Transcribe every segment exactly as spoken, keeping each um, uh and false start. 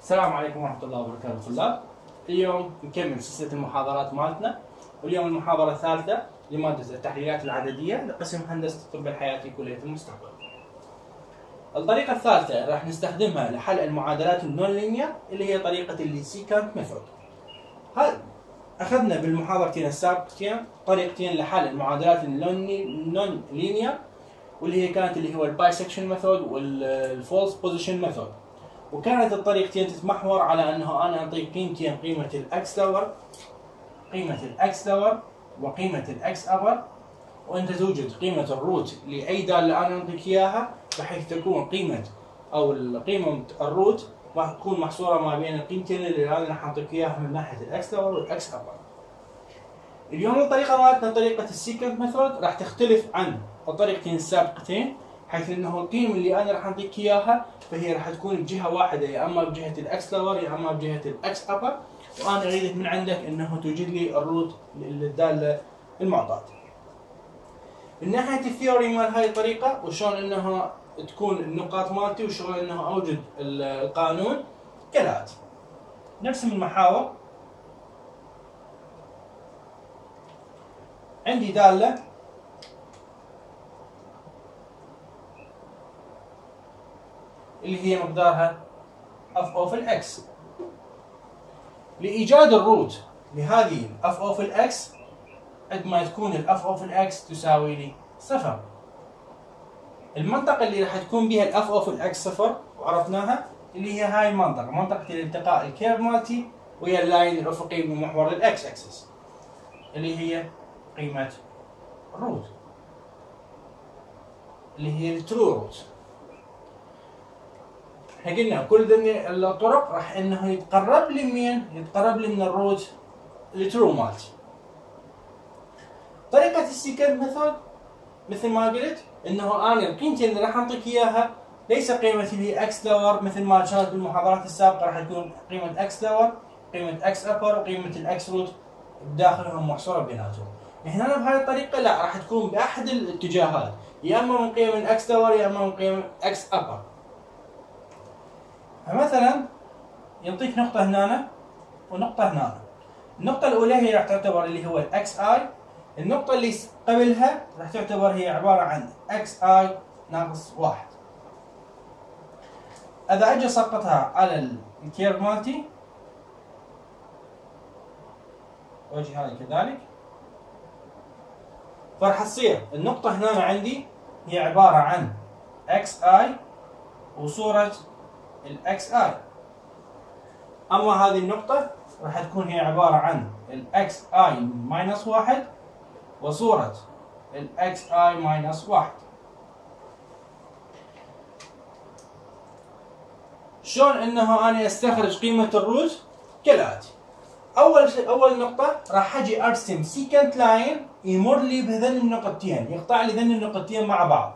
السلام عليكم ورحمة الله وبركاته طلاب. اليوم نكمل سلسلة المحاضرات مالتنا، واليوم المحاضرة الثالثة لمادة التحليلات العددية لقسم هندسة الطب الحياتي كلية المستقبل. الطريقة الثالثة راح نستخدمها لحل المعادلات النون لينير اللي هي طريقة الليسيكانت ميثود. هل أخذنا بالمحاضرتين السابقتين طريقتين لحل المعادلات النون لينير واللي هي كانت اللي هو البايسكشن ميثود والفولس بوزيشن ميثود، وكانت الطريقتين تتمحور على انه انا اعطيك قيمتين، قيمه الاكس لور قيمه الاكس لور وقيمه الاكس ابر، وانت توجد قيمه الروت لاي داله انا اعطيك اياها، بحيث تكون قيمه او قيمه الروت راح تكون محصوره ما بين القيمتين اللي انا راح اعطيك اياها من ناحيه الاكس لور والاكس ابر. اليوم الطريقه مالتنا طريقه السيكنت ميثود راح تختلف عن الطريقتين السابقتين، حيث انه القيمه اللي انا راح اعطيك اياها فهي راح تكون بجهه واحده، يا اما بجهه الاكس لور يا اما بجهه الاكس ابر، وانا اريدك من عندك انه توجد لي الروت للداله المعطاه. من ناحيه الثيوري مال هاي الطريقه وشلون انه تكون النقاط مالتي وشلون انه اوجد القانون كالاتي. نرسم المحاور. عندي داله اللي هي مقدارها اف اوف الاكس. لايجاد الروت لهذه الاف اوف الاكس عندما تكون الاف اوف الاكس تساوي لي صفر. المنطقه اللي راح تكون بها الاف اوف الاكس صفر وعرفناها اللي هي هاي المنطقه، منطقه الالتقاء الكيرف مالتي ويا اللاين الافقي بمحور الاكس اكسس اللي هي قيمه الروت اللي هي الترو روت. احنا قلنا كل ذني الطرق راح انه يتقرب لي مين؟ يتقرب لي من الروت الترو مالتي. طريقة السيكنت ميثود مثل ما قلت انه انا القيمتين اللي راح اعطيك اياها ليس قيمة اللي اكس لور مثل ما كانت بالمحاضرات السابقة، راح تكون قيمة اكس لور، قيمة اكس ابر، وقيمة الاكس روت بداخلهم محصورة بيناتهم. هنا بهاي الطريقة لا، راح تكون باحد الاتجاهات، يا اما من قيم الاكس لور يا اما من قيم اكس ابر. فمثلا يعطيك نقطة هنا ونقطة هنا. النقطة الأولى هي راح تعتبر اللي هو الاكس اي، النقطة اللي قبلها راح تعتبر هي عبارة عن اكس اي ناقص واحد. إذا أجي أسقطها على الكيرف مالتي وأجي هذه كذلك، فراح تصير النقطة هنا عندي هي عبارة عن اكس اي وصورة الاكس اي، اما هذه النقطة راح تكون هي عبارة عن الاكس اي ماينس واحد وصورة الاكس اي ماينس واحد. شلون انه انا استخرج قيمة الروت؟ كالاتي. اول شيء اول نقطة راح اجي ارسم سيكنت لاين يمر لي بهذين النقطتين، يقطع لي ذين النقطتين مع بعض.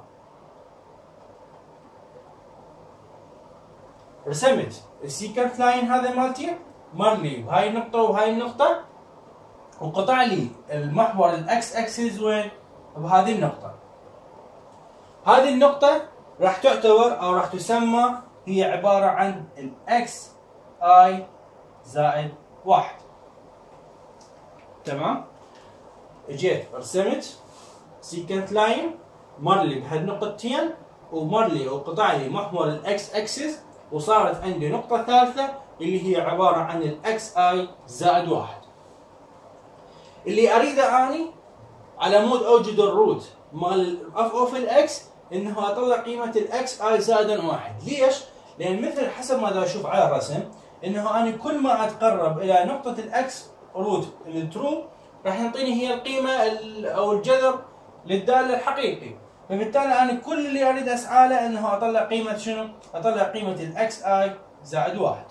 رسمت السيكنت لاين هذا مالتي مر لي بهاي النقطة وهاي النقطة، وقطع لي المحور الاكس اكسس وين؟ بهذه النقطة. هذه النقطة راح تعتبر او راح تسمى هي عبارة عن الاكس اي زائد واحد. تمام؟ اجيت رسمت سيكنت لاين مر لي بهالنقطتين ومر لي وقطع لي محور الاكس اكسس، وصارت عندي نقطة ثالثة اللي هي عبارة عن الاكس اي زائد واحد. اللي اريده اني على مود اوجد الروت مال الاف اوف الاكس انه اطلع قيمة الاكس اي زائد واحد. ليش؟ لان مثل حسب ما دا اشوف على الرسم انه اني كل ما اتقرب الى نقطة الاكس روت الترو راح يعطيني هي القيمة او الجذر للدالة الحقيقي، فبالتالي انا كل اللي اريد اسعى له انه اطلع قيمة شنو؟ اطلع قيمة الاكس اي زائد واحد.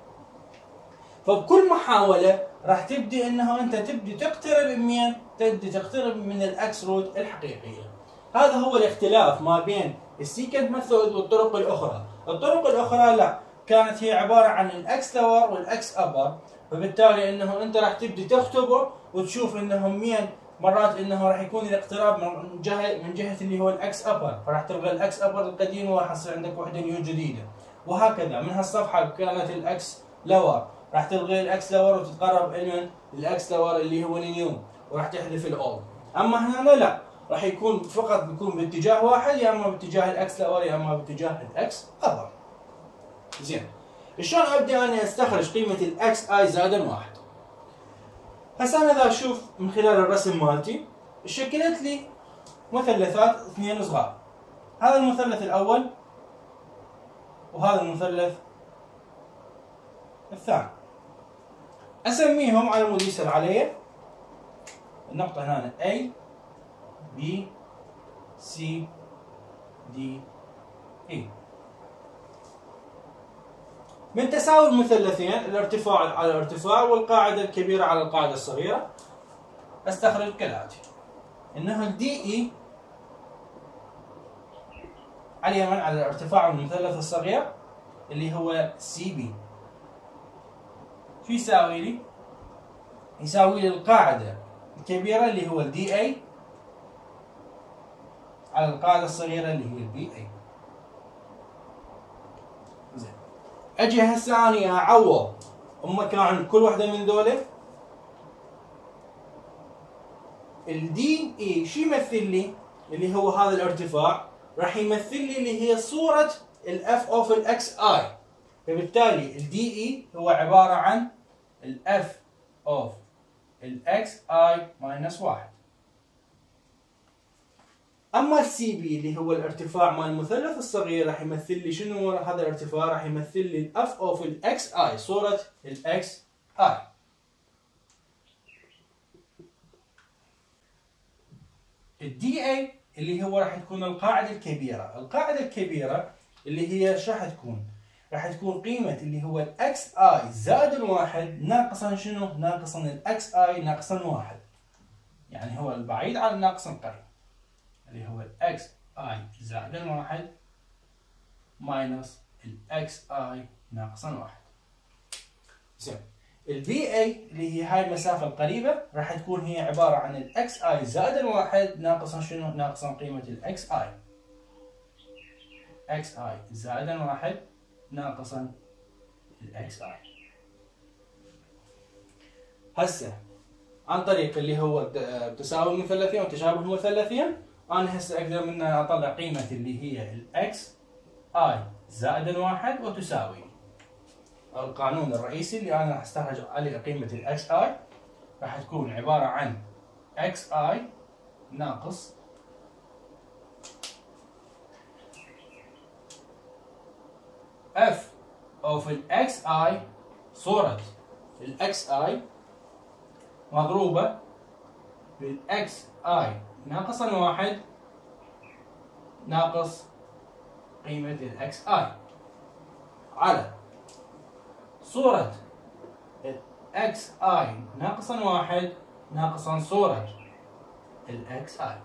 فبكل محاولة راح تبدي انه انت تبدي تقترب من تبدي تقترب من الاكس روت الحقيقية. هذا هو الاختلاف ما بين السيكنت ميثود والطرق الاخرى. الطرق الاخرى لا، كانت هي عبارة عن الاكس لور والاكس ابر، فبالتالي انه انت راح تبدي تختبر وتشوف انه مين مرات انه راح يكون الاقتراب من جهه من جهه اللي هو الاكس ابر، فراح تلغى الاكس ابر القديم وراح يصير عندك وحده نيو جديده. وهكذا. من هالصفحه كانت الاكس لور راح تلغي الاكس لور وتتقرب الى الاكس لور اللي هو النيو وراح تحذف الاول. اما هنا لا، راح يكون فقط بيكون باتجاه واحد، يا اما باتجاه الاكس لور يا اما باتجاه الاكس لور. زين، شلون ابدا اني استخرج قيمه الاكس اي زائدا واحد؟ هسه انا اذا اشوف من خلال الرسم مالتي شكلت لي مثلثات اثنين صغار، هذا المثلث الاول وهذا المثلث الثاني. اسميهم على مود يسهل علي. النقطة هنا A B C D E. من تساوي المثلثين الارتفاع على الارتفاع والقاعدة الكبيرة على القاعدة الصغيرة استخرج كالآتي: انه ال دي اي على اليمين على الارتفاع المثلث الصغير اللي هو سي بي شو يساوي لي؟ يساوي لي القاعدة الكبيرة اللي هو ال دي اي على القاعدة الصغيرة اللي هي ال بي اي. زين، اجي هسه اني اعوض مكان كل وحدة من ذولا. ال دي اي شو يمثل لي؟ اللي هو هذا الارتفاع راح يمثل لي اللي هي صورة الاف اوف الاكس اي، فبالتالي ال دي اي هو عبارة عن الاف اوف الاكس اي ماينس واحد. اما السي بي اللي هو الارتفاع مال المثلث الصغير راح يمثل لي شنو؟ هذا الارتفاع راح يمثل لي الاف اوف الاكس اي، صورة الاكس اي. الدي اي اللي هو راح تكون القاعدة الكبيرة، القاعدة الكبيرة اللي هي شو راح تكون؟ راح تكون قيمة اللي هو الاكس اي زائد الواحد ناقصا شنو؟ ناقصا الاكس اي ناقصا واحد. يعني هو البعيد عن الناقص القريب اللي هو الاكس اي زائد الواحد ماينس الاكس اي ناقصا واحد. زين، البي اي اللي هي هاي المسافة القريبة راح تكون هي عبارة عن الاكس اي زائد الواحد ناقصا شنو؟ ناقصا قيمة الاكس اي. اكس اي زائد الواحد ناقصا الاكس اي. هسه عن طريق اللي هو تساوي المثلثين وتشابه المثلثين، انا هسه اقدر منها اطلع قيمة اللي هي الاكس اي زائد الواحد وتساوي القانون الرئيسي اللي انا راح استخرج عليه قيمة الاكس اي راح تكون عبارة عن اكس اي ناقص اف اوف الاكس اي صورة الاكس اي مضروبة بالاكس اي ناقص الواحد ناقص قيمة الاكس اي على صورة الاكس اي ناقصا واحد ناقصا صورة الاكس اي.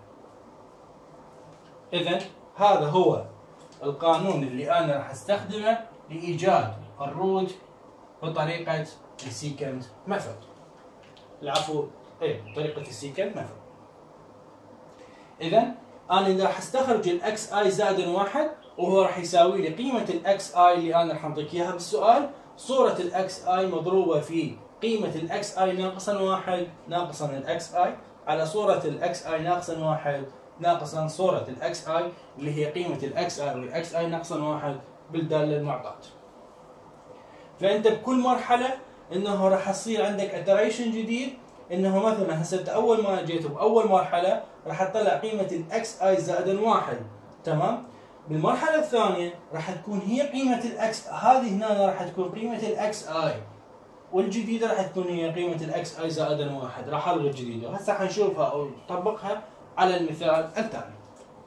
اذا هذا هو القانون اللي انا راح استخدمه لايجاد الروت بطريقة السيكنت ميثود. العفو، ايه طريقة السيكنت ميثود. اذا انا اذا راح استخرج الاكس اي زائد واحد وهو راح يساوي لي قيمة الاكس اي اللي انا راح اعطيك اياها بالسؤال، صورة الاكس اي مضروبة في قيمة الاكس اي ناقصا واحد ناقصا الاكس اي على صورة الاكس اي ناقصا واحد ناقصا صورة الاكس اي اللي هي قيمة الاكس اي والاكس اي ناقصا واحد بالدالة المعطاة. فانت بكل مرحلة انه راح يصير عندك اتريشن جديد، انه مثلا هسه اول ما جيت باول مرحلة راح تطلع قيمة الاكس اي زائد واحد، تمام؟ بالمرحلة الثانية راح تكون هي قيمة الاكس، هذه هنا راح تكون قيمة الاكس اي، والجديدة راح تكون هي قيمة الاكس اي زائد واحد. راح الغي الجديدة، وهسه حنشوفها او نطبقها على المثال التالي.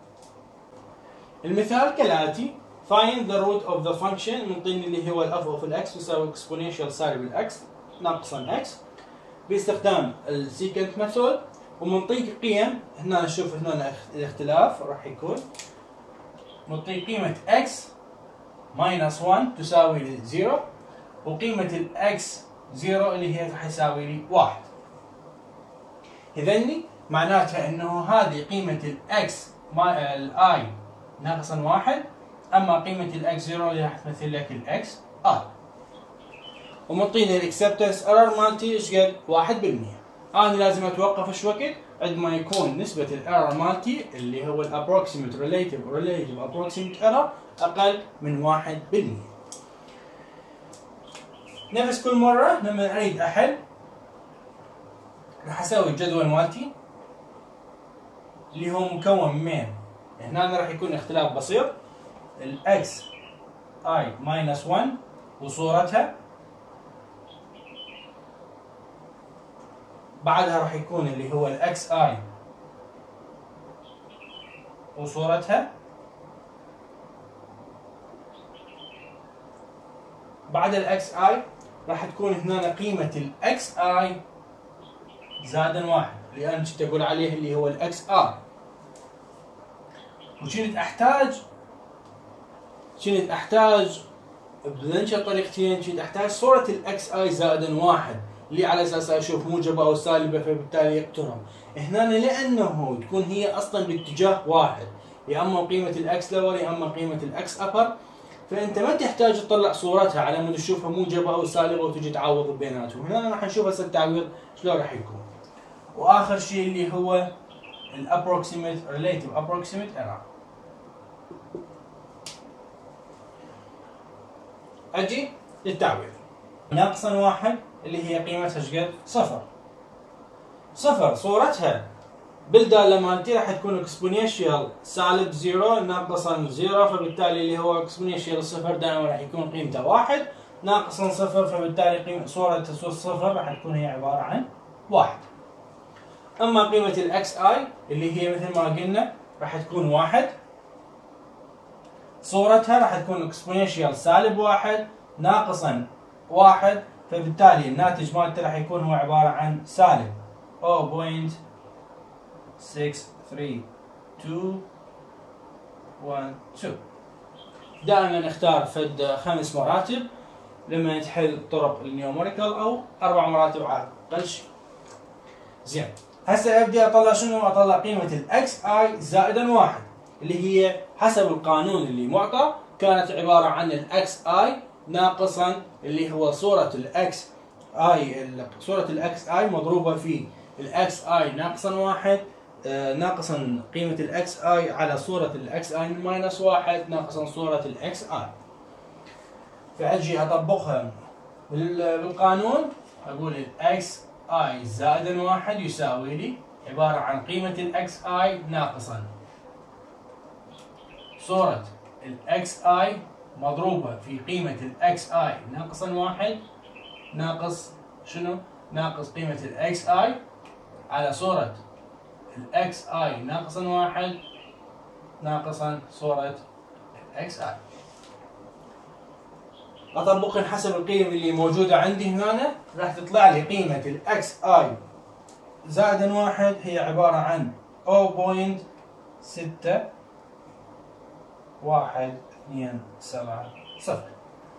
المثال كالآتي: find the root of the function، منطيني اللي هو الاف اوف الاكس يساوي exponential سالب الاكس ناقصا اكس باستخدام السيكنت ميثود، ومنطيك قيم. هنا نشوف هنا الاختلاف راح يكون منطيك قيمة x minus واحد تساوي لي صفر، وقيمة الاكس صفر اللي هي راح يساوي لي واحد. اذا معناتها انه هذه قيمة الاكس الاي ناقصا واحد اما قيمه الاكس صفر اللي راح تمثل لك الاكس اي. ومعطيني الاكسبتنس ايرور مالتي ايش قد؟ واحد بالمئة. انا لازم اتوقف ايش وقت؟ عندما يكون نسبه الايرور مالتي اللي هو الابروكسيمت ريليتيف ريليتيف ابروكسيمت ايرور اقل من واحد بالمئة. نفس كل مره لما اريد احل راح اسوي الجدول مالتي اللي هو مكون من هنا راح يكون اختلاف بسيط الاكس اي ماينس واحد وصورتها، بعدها راح يكون اللي هو الاكس اي وصورتها، بعد الاكس اي راح تكون هنا قيمة الاكس اي زائدا واحد اللي انا كنت اقول عليه اللي هو الاكس ار. وكنت احتاج كنت احتاج بذنشة طريقتين، كنت احتاج صورة الاكس اي زائدا واحد اللي على اساس اشوف موجبة او سالبة فبالتالي يقترن. هنا لانه تكون هي اصلا باتجاه واحد، يا اما قيمة الاكس لور يا اما قيمة الاكس ابر، فانت ما تحتاج تطلع صورتها على مود تشوفها موجبة او سالبة وتجي تعوض بيناتهم. هنا راح نشوف هسه التعويض شلون راح يكون. واخر شيء اللي هو الابروكسيمت ريليتيف ابروكسيمت ايرور. اجي للتعويض. ناقصا واحد اللي هي قيمتها ايش قد؟ صفر. صفر صورتها بالداله مالتي راح تكون اكسبوننشال سالب زيرو ناقصا زيرو، فبالتالي اللي هو اكسبوننشال صفر دائما راح يكون قيمته واحد، ناقصا صفر فبالتالي قيمه صوره صفر راح تكون هي عباره عن واحد. اما قيمه الاكس اي اللي هي مثل ما قلنا راح تكون واحد، صورتها راح تكون اكسبوننشال سالب واحد ناقصا واحد، فبالتالي الناتج مالته راح يكون هو عباره عن سالب صفر فاصلة ستة ثلاثة اثنين واحد اثنين. دائما اختار فد خمس مراتب لما تحل طرق النيوميريكال او اربع مراتب على اقل شيء. زين، هسه ابدي اطلع شنو؟ اطلع قيمه الاكس اي زائدا واحد اللي هي حسب القانون اللي معطى كانت عباره عن الاكس اي ناقصا اللي هو صوره الاكس اي صوره الاكس اي مضروبه في الاكس اي ناقصا واحد آه ناقصا قيمه الاكس اي على صوره الاكس اي ماينس واحد ناقصا صوره الاكس اي. فاجي اطبقها بالقانون اقول الاكس اي زائدا واحد يساوي لي عباره عن قيمه الاكس اي ناقصا صورة الاكس اي مضروبة في قيمة الاكس اي ناقصا واحد ناقص شنو؟ ناقص قيمة الاكس اي على صورة الاكس اي ناقصا واحد ناقصا صورة الاكس اي. اطبقهم حسب القيم اللي موجودة عندي هنا راح تطلع لي قيمة الاكس اي زائدا واحد هي عبارة عن صفر فاصلة ستة واحد اثنين سبعة صفر.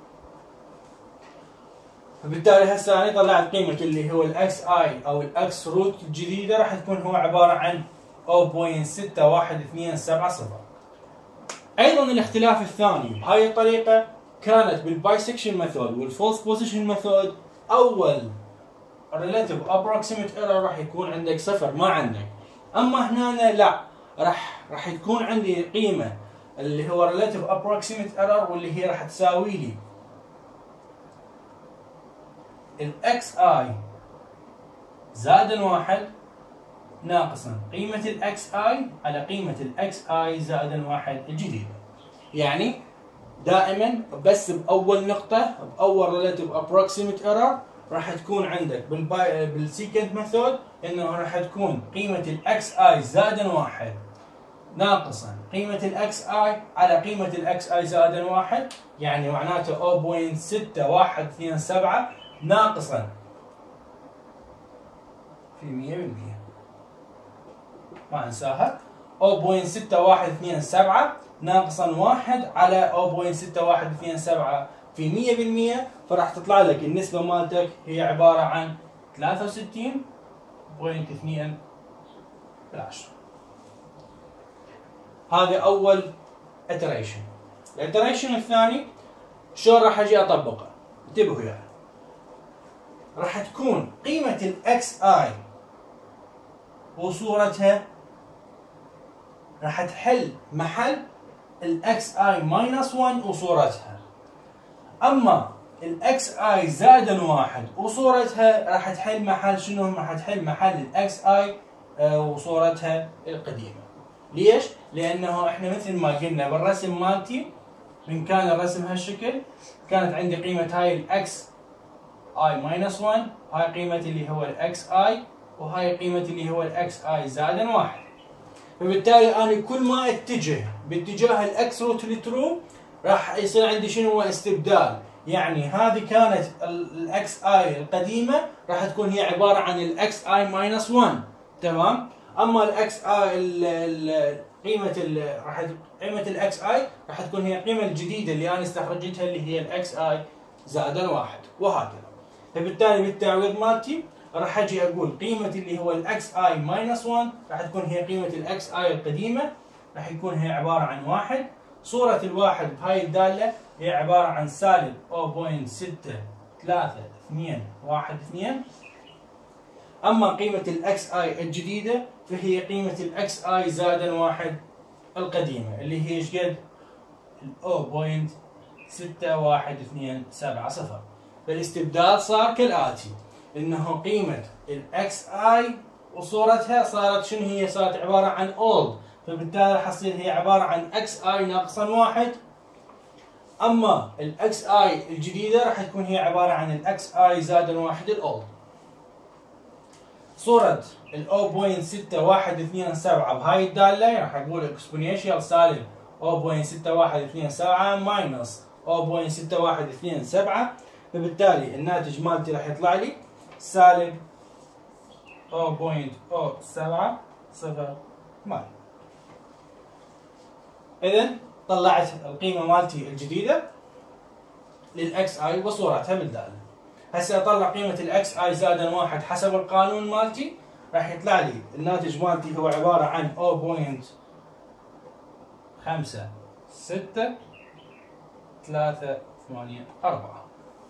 فبالتالي هسه انا طلعت قيمة اللي هو الاكس اي او الاكس روت الجديدة راح تكون هو عبارة عن صفر فاصلة ستة واحد اثنين سبعة صفر. ايضا الاختلاف الثاني بهاي الطريقة كانت بالبايسكشن ميثود والفولس بوزيشن ميثود اول relative approximate error راح يكون عندك صفر ما عندك. اما هنا لا، راح راح تكون عندي قيمة اللي هو relative approximate error واللي هي راح تساوي لي الاكس اي زائدا واحد ناقصا قيمة الاكس اي على قيمة الاكس اي زائدا واحد الجديدة. يعني دائما بس باول نقطة باول relative approximate error راح تكون عندك بالباي بالسيكنت ميثود انه راح تكون قيمة الاكس اي زائدا واحد ناقصا قيمة الاكس اي على قيمة الاكس اي زائدا واحد، يعني معناته صفر فاصلة ستة واحد اثنين سبعة ناقصا في مئة بالمئة ما انساها صفر فاصلة ستة واحد اثنين سبعة ناقصا واحد على صفر فاصلة ستة واحد اثنين سبعة في مئة بالمئة، فراح تطلع لك النسبة مالتك هي عبارة عن ثلاثة وستين فاصلة اثنين بالعشرة. هذا أول iteration. الايتريشن الثاني شلون راح اجي اطبقه؟ انتبهوا يعني. راح تكون قيمة الاكس اي وصورتها راح تحل محل الاكس اي ماينس واحد وصورتها. اما الاكس اي زائدا واحد وصورتها راح تحل محل شنو؟ راح تحل محل الاكس اي وصورتها القديمة. ليش؟ لانه احنا مثل ما قلنا بالرسم مالتي من كان الرسم هالشكل كانت عندي قيمة هاي الاكس اي ماينس واحد، هاي قيمة اللي هو الاكس اي، وهاي قيمة اللي هو الاكس اي زائدا واحد. فبالتالي انا كل ما اتجه باتجاه الاكس روت الترو راح يصير عندي شنو هو استبدال. يعني هذه كانت الاكس اي القديمة راح تكون هي عبارة عن الاكس اي ماينس واحد، تمام؟ اما الاكس اي قيمة ال راح قيمة الاكس اي راح تكون هي القيمة الجديدة اللي انا استخرجتها اللي هي الاكس اي زائدا واحد، وهكذا. فبالتالي بالتعويض مالتي راح اجي اقول قيمة اللي هو الاكس اي ماينس واحد راح تكون هي قيمة الاكس اي القديمة، راح يكون هي عبارة عن واحد. صورة الواحد بهاي الدالة هي عبارة عن سالب صفر فاصلة ستة ثلاثة اثنين واحد اثنين. اما قيمة الاكس اي الجديدة فهي قيمة الاكس اي زائدا واحد القديمة اللي هي ايش قد؟ صفر فاصلة ستة واحد اثنين سبعة صفر. فالاستبدال صار كالآتي، انه قيمة الاكس اي وصورتها صارت شنو هي؟ صارت عبارة عن اولد، فبالتالي راح تصير هي عبارة عن اكس اي ناقصا واحد. اما الاكس اي الجديدة راح تكون هي عبارة عن الاكس اي زائدا واحد الاولد. صورة ال صفر فاصلة ستة واحد اثنين سبعة بهاي الدالة راح اقول اكسبوننشال سالب صفر فاصلة ستة واحد اثنين سبعة ماينس صفر فاصلة ستة واحد اثنين سبعة. فبالتالي الناتج مالتي راح يطلع لي سالب صفر فاصلة صفر سبعة صفر ثمانية. اذا طلعت القيمة مالتي الجديدة للاكس اي وصورتها بالدالة. هسه اطلع قيمة الاكس اي زائدا واحد حسب القانون مالتي راح يطلع لي الناتج مالتي هو عبارة عن صفر فاصلة خمسة ستة ثلاثة ثمانية أربعة.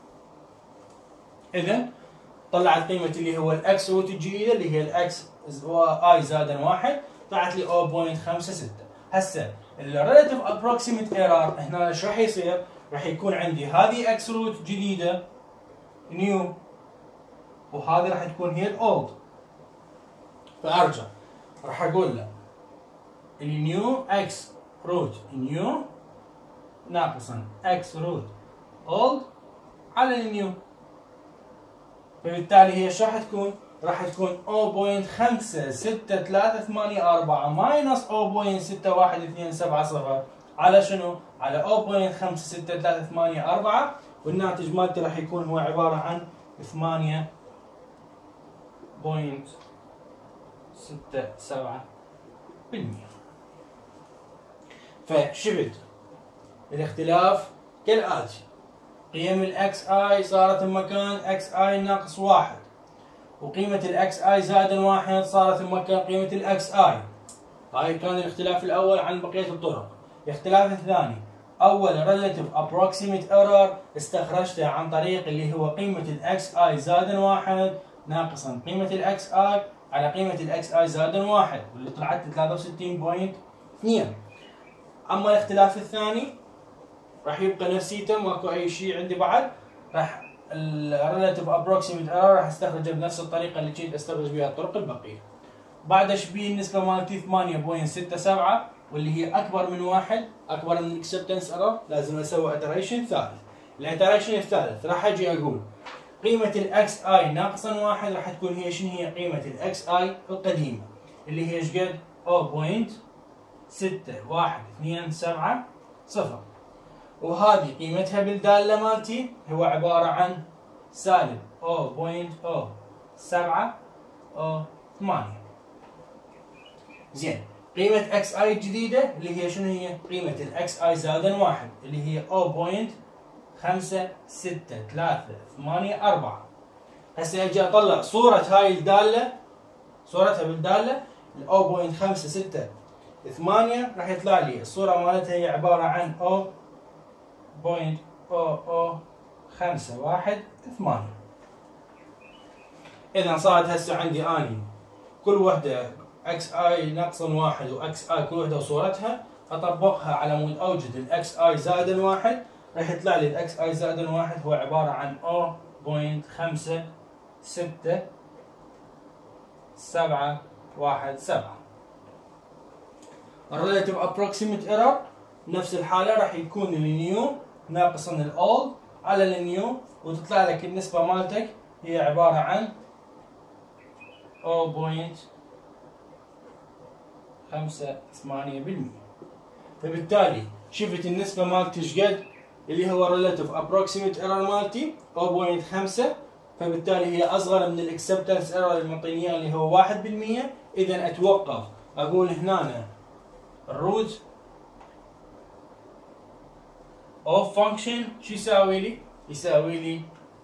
إذا طلعت قيمة اللي هو الاكس روت الجديدة اللي هي الاكس اي زائدا واحد طلعت لي صفر فاصلة خمسة ستة. هسه الريلاتيف ابروكسيميت ايرور هنا ايش راح يصير؟ راح يكون عندي هذه اكس روت جديدة نيو وهذه راح تكون هي الاولد. فارجع راح اقول له النيو اكس روت نيو ناقصا اكس روت اولد على النيو. فبالتالي هي ايش راح تكون؟ راح تكون صفر فاصلة خمسة ستة ثلاثة ثمانية أربعة ماينس صفر فاصلة ستة واحد اثنين سبعة صفر على شنو؟ على صفر فاصلة خمسة ستة ثلاثة ثمانية أربعة، والناتج مالتي راح يكون هو عبارة عن ثمانية فاصلة ستة سبعة بالمئة. فشفت الاختلاف كالآتي: قيم الاكس اي صارت بمكان اكس اي ناقص واحد، وقيمة الاكس اي زائدا واحد صارت بمكان قيمة الاكس اي. هاي كان الاختلاف الاول عن بقية الطرق. الاختلاف الثاني، اول relative approximate error استخرجته عن طريق اللي هو قيمة الاكس اي زائدا واحد ناقصا قيمة الاكس اي على قيمة الاكس اي زائدا واحد، واللي طلعت ثلاثة وستين فاصلة اثنين. اما الاختلاف الثاني راح يبقى نفسيته، ماكو اي شيء عندي بعد. راح الريلاتيف ابروكسيميت ايرور راح استخرجه بنفس الطريقه اللي كنت استخرج بها الطرق البقيه. بعد اشبيه النسبه مالتي ثمانية فاصلة ستة سبعة واللي هي اكبر من واحد، اكبر من الاكسبتنس ايرور، لازم اسوي اتريشن ثالث. الاتريشن الثالث راح اجي اقول قيمه الاكس اي ناقصا واحد راح تكون هي شنو؟ هي قيمه الاكس اي القديمه اللي هي ايش قد؟ صفر فاصلة ستة واحد اثنين سبعة صفر، وهذه قيمتها بالدالة مالتي هو عبارة عن سالب صفر فاصلة سبعة ثمانية. زين، قيمة اكس اي الجديدة اللي هي شنو هي؟ قيمة الاكس اي زائدا واحد اللي هي صفر فاصلة خمسة ستة ثلاثة ثمانية أربعة. هسه اجي اطلع صورة هاي الدالة، صورتها بالدالة صفر فاصلة خمسة ستة ثمانية راح يطلع لي الصورة مالتها هي عبارة عن صفر بوينت أو أو خمسة واحد ثمانية. إذا صارت هسه عندي أني كل وحدة اكس اي ناقص واحد واكس اي كل وحدة وصورتها اطبقها على مود اوجد الاكس اي زائد واحد، راح يطلع لي الاكس اي زائد واحد هو عبارة عن صفر فاصلة خمسة ستة سبعة واحد سبعة. الريلاتيف ابروكسيميت ايرور نفس الحالة راح يكون النيو ناقصا الاولد على النيو، وتطلع لك النسبة مالتك هي عبارة عن صفر فاصلة خمسة ثمانية بالمئة. فبالتالي شفت النسبة مالتي شقد اللي هو relative approximate error مالتي صفر فاصلة خمسة، فبالتالي هي أصغر من الacceptance error اللي معطيني اللي هو واحد بالمئة. إذا أتوقف أقول هنا الروت of function شو يساوي لي؟ يساوي لي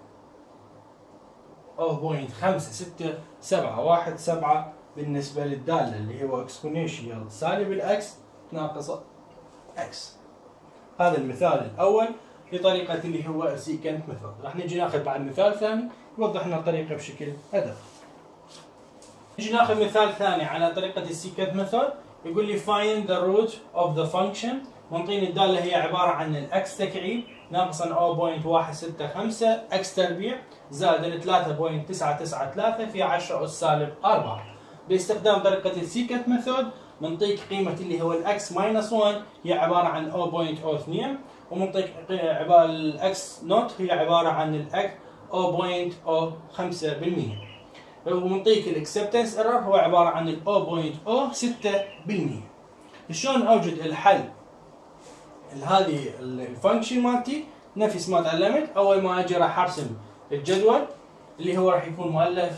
صفر فاصلة خمسة ستة سبعة واحد سبعة بالنسبة للدالة اللي هو exponential سالب الأكس ناقص أكس. هذا المثال الأول لطريقة اللي هو السيكنت ميثود. راح نجي ناخذ بعد مثال ثاني يوضح لنا الطريقة بشكل أدق. نجي ناخذ مثال ثاني على طريقة السيكنت ميثود. يقول لي find the root of the function، منطيني الدالة هي عبارة عن الأكس تكعيب ناقصا صفر فاصلة واحد ستة خمسة أكس تربيع زائد ثلاثة فاصلة تسعة تسعة ثلاثة في عشرة أس سالب أربعة. باستخدام طريقة السيكنت ميثود منطيك قيمة اللي هو الأكس ماينس واحد هي عبارة عن صفر فاصلة صفر اثنين، ومنطيك عبارة الأكس نوت هي عبارة عن الأكس صفر فاصلة صفر خمسة بالمئة، ومنطيك الأكسبتنس ايرور هو عبارة عن صفر فاصلة صفر ستة بالمئة. شلون أوجد الحل لهذه الفانكشن مالتي؟ نفس ما تعلمت، أول ما أجي راح أرسم الجدول اللي هو راح يكون مؤلف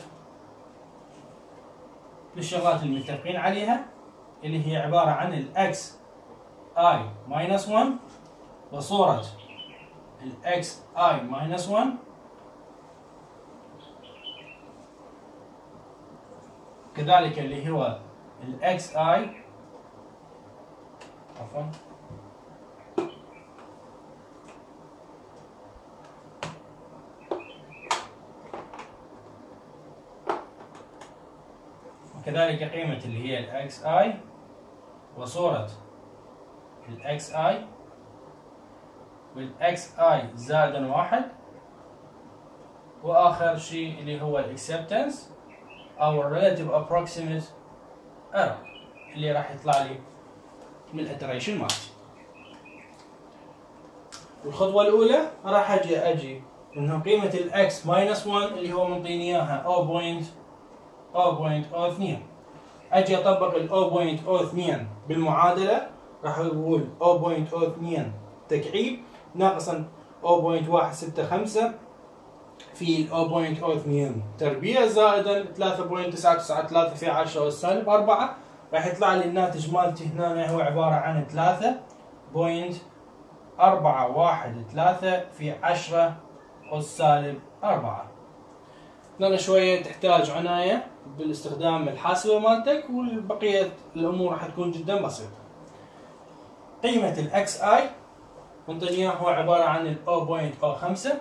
للشغلات اللي متفقين عليها اللي هي عبارة عن الأكس اي ماينس واحد وصورة الأكس اي ماينس واحد كذلك اللي هو الأكس اي عفوا وكذلك قيمة اللي هي الأكس اي وصورة الأكس اي والأكس اي زائد واحد، وآخر شيء اللي هو الأكسبتنس أو الريلاتيف أبروكسيميت ايرور اللي راح يطلع لي من الاتريشن مالتي. الخطوة الأولى راح أجي أجي إنه قيمة الأكس ماينس واحد اللي هو منطيني إياها صفر فاصلة صفر اثنين، أجي أطبق ال صفر فاصلة صفر اثنين بالمعادلة راح أقول صفر فاصلة صفر اثنين تكعيب ناقصا صفر فاصلة واحد ستة خمسة في صفر فاصلة صفر اثنين تربيع زائدا ثلاثة فاصلة تسعة تسعة ثلاثة في عشرة أس سالب أربعة، راح يطلع لي الناتج مالتي هنا هو عبارة عن ثلاثة فاصلة أربعة واحد ثلاثة في عشرة أس سالب أربعة. هنا شوية تحتاج عناية بالاستخدام الحاسبة مالتك، والبقية الأمور راح تكون جدا بسيطة. قيمة الأكس آي منطيني هو عبارة عن صفر فاصلة صفر خمسة،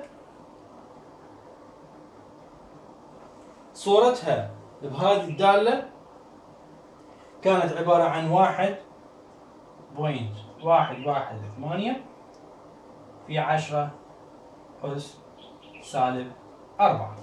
صورتها بهذه الدالة كانت عبارة عن واحد فاصلة واحد واحد ثمانية في عشرة أس سالب أربعة.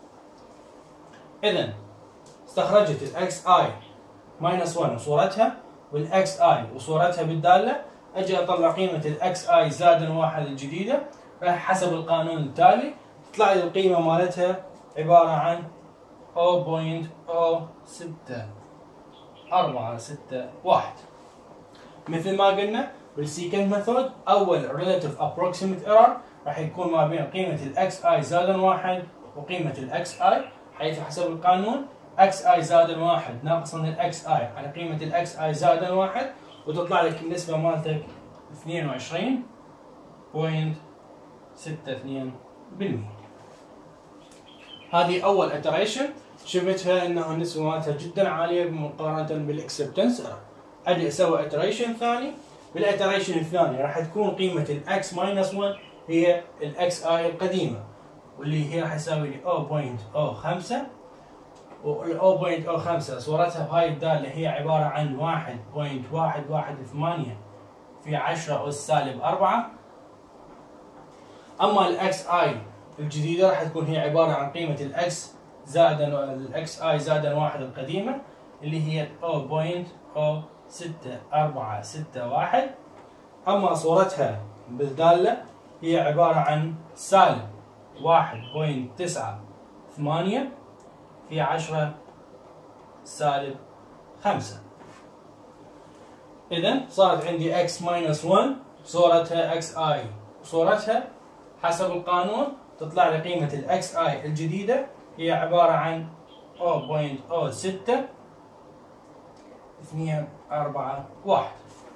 إذن استخرجت الأكس آي ماينس واحد وصورتها والأكس آي وصورتها بالدالة، أجي أطلع قيمة الأكس آي زائد واحد الجديدة، راح حسب القانون التالي تطلع لي القيمة مالتها عبارة عن صفر فاصلة صفر ستة أربعة ستة واحد. مثل ما قلنا بالسيكنت ميثود أول relative approximate error راح يكون ما بين قيمة الأكس آي زائد واحد وقيمة الأكس آي، حيث حسب القانون اكس اي زائد واحد ناقصا الاكس اي على قيمة الاكس اي زائد واحد، وتطلع لك النسبة مالتك اثنين وعشرين فاصلة ستة اثنين بالمئة. هذه أول iteration شفتها أنه النسبة مالتها جدا عالية مقارنة بالاكسبتنس. أجي أسوي iteration ثاني بالاتريشن الثاني راح تكون قيمه الاكس ماينس واحد هي الاكس اي القديمه، واللي هي راح يساوي لي صفر فاصلة صفر خمسة، وال صفر فاصلة صفر خمسة صورتها بهاي الداله هي عباره عن واحد فاصلة واحد واحد ثمانية في عشرة أس سالب أربعة. اما الاكس اي الجديده راح تكون هي عباره عن قيمه الاكس زائدا الاكس اي زائدا واحد القديمه، اللي هي صفر فاصلة صفر ستة أربعة ستة واحد. اما صورتها بالداله هي عباره عن سالب واحد فاصلة تسعة ثمانية في عشرة سالب خمسة. اذا صارت عندي x ماينس واحد صورتها اكس اي، وصورتها حسب القانون تطلع لي قيمة الاكس اي الجديدة هي عبارة عن صفر فاصلة صفر ستة اثنين أربعة واحد.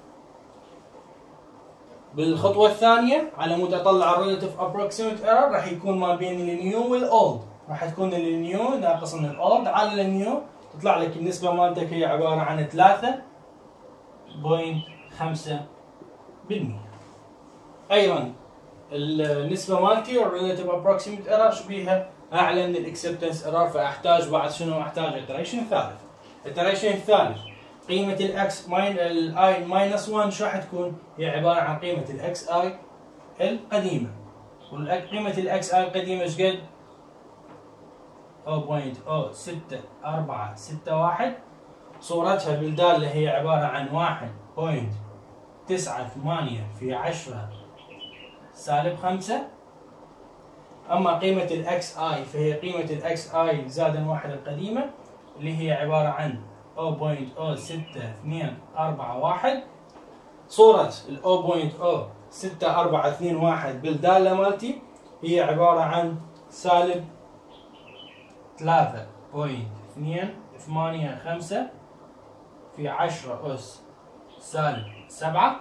بالخطوة الثانية على مود اطلع الريلاتيف ابروكسيميت ايرور راح يكون ما بين النيو والاولد، راح تكون النيو ناقص من الاولد على النيو، تطلع لك النسبة مالتك هي عبارة عن ثلاثة فاصلة خمسة بالمئة. ايضا النسبة مالتي الريلاتيف ابروكسيميت ايرور شبيها اعلى من الاكسبتنس ايرور، فاحتاج بعد شنو؟ احتاج اتريشن ثالث. الاتريشن الثالث قيمة الاكس ماين الاي ماينس واحد شو راح تكون؟ هي عبارة عن قيمة الاكس اي القديمة، وقيمة الاكس اي القديمة ايش قد؟ صفر فاصلة صفر ستة أربعة ستة واحد. صورتها بالدالة هي عبارة عن واحد فاصلة تسعة ثمانية في عشرة سالب خمسة. أما قيمة الإكس آي فهي قيمة الإكس آي زائدا واحد القديمة، اللي هي عبارة عن صفر فاصلة صفر ستة اثنين أربعة واحد. صورة ال صفر فاصلة صفر ستة أربعة اثنين واحد بالدالة مالتي هي عبارة عن سالب ثلاثة فاصلة اثنين ثمانية خمسة في عشرة أس سالب سبعة.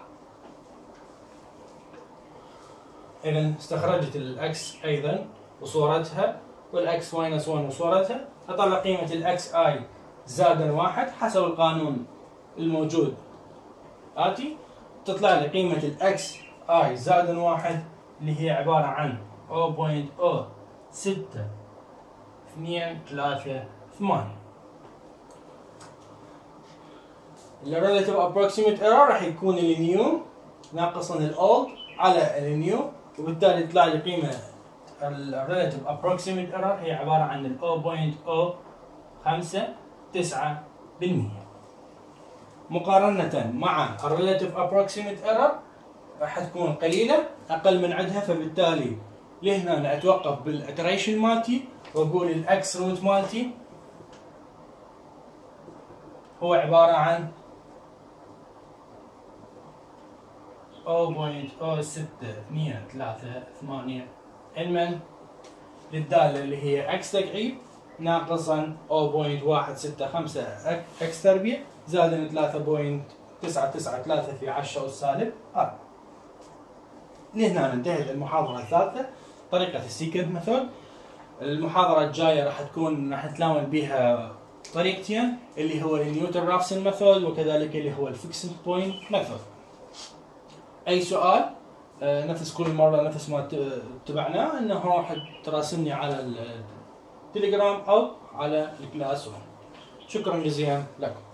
إذا استخرجت الإكس أيضا وصورتها، والإكس ماينس واحد وصورتها، أطلع قيمة الإكس آي زائدا واحد حسب القانون الموجود آتي، تطلع لي قيمة الإكس آي زائدا واحد اللي هي عبارة عن صفر فاصلة صفر ستة اثنين ثلاثة ثمانية. الريلاتيف ابروكسيميت ايرور راح يكون النيو ناقصا الاولد على النيو، وبالتالي يطلع لي قيمة الريلاتيف ابروكسيميت ايرور هي عبارة عن صفر فاصلة صفر خمسة تسعة بالمئة. مقارنة مع الريلاتيف ابروكسيميت ايرور راح تكون قليلة أقل من عدها، فبالتالي لهنا أتوقف بالاتريشن مالتي وأقول الإكس روت مالتي هو عبارة عن صفر فاصلة صفر ستة اثنين ثلاثة ثمانية علما للدالة اللي هي إكس تكعيب ناقصا صفر فاصلة واحد ستة خمسة إكس تربيع زائدا ثلاثة فاصلة تسعة تسعة ثلاثة في عشرة أس سالب أربعة. لهنا انتهت المحاضرة الثالثة طريقة السيكنت ميثود. المحاضرة الجاية راح تكون راح نتناول بها طريقتين، اللي هو النيوتن رافسن ميثود وكذلك اللي هو الفيكسد بوينت ميثود. أي سؤال آه نفس كل مرة نفس ما اتبعناه انه راح تراسلني على التليجرام او على الكلاس روم. شكرا جزيلا لكم.